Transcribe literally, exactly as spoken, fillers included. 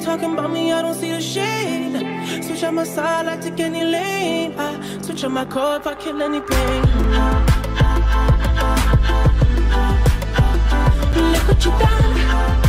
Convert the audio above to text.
talking about me, I don't see the shade. Switch on my side, I take any lane. I switch on my core if I kill any pain. Look what you done.